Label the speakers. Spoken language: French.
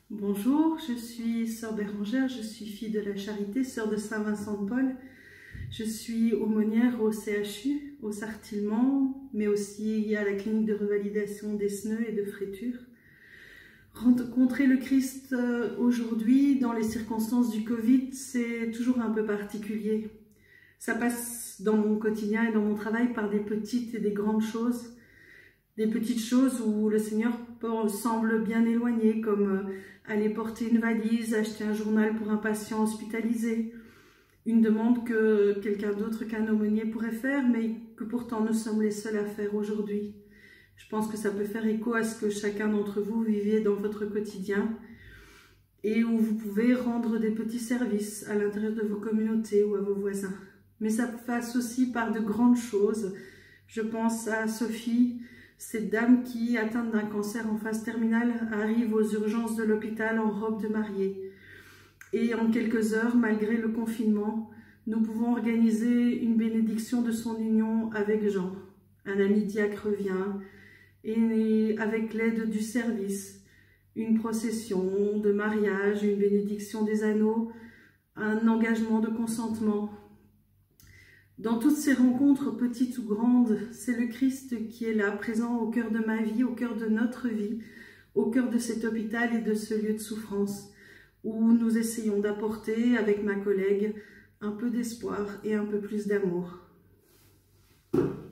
Speaker 1: Bonjour, je suis sœur Bérangère, je suis fille de la Charité, sœur de Saint-Vincent-de-Paul. Je suis aumônière au CHU, au Sartillement, mais aussi à la clinique de revalidation d'Esneux et de Fréture. Rencontrer le Christ aujourd'hui, dans les circonstances du Covid, c'est toujours un peu particulier. Ça passe dans mon quotidien et dans mon travail par des petites et des grandes choses. Des petites choses où le Seigneur semble bien éloigné, comme aller porter une valise, acheter un journal pour un patient hospitalisé, une demande que quelqu'un d'autre qu'un aumônier pourrait faire, mais que pourtant nous sommes les seuls à faire aujourd'hui. Je pense que ça peut faire écho à ce que chacun d'entre vous vivez dans votre quotidien et où vous pouvez rendre des petits services à l'intérieur de vos communautés ou à vos voisins. Mais ça passe aussi par de grandes choses. Je pense à Sophie, cette dame qui, atteinte d'un cancer en phase terminale, arrive aux urgences de l'hôpital en robe de mariée. Et en quelques heures, malgré le confinement, nous pouvons organiser une bénédiction de son union avec Jean. Un ami diacre vient, et avec l'aide du service, une procession de mariage, une bénédiction des anneaux, un engagement de consentement. Dans toutes ces rencontres, petites ou grandes, c'est le Christ qui est là, présent au cœur de ma vie, au cœur de notre vie, au cœur de cet hôpital et de ce lieu de souffrance, où nous essayons d'apporter, avec ma collègue, un peu d'espoir et un peu plus d'amour.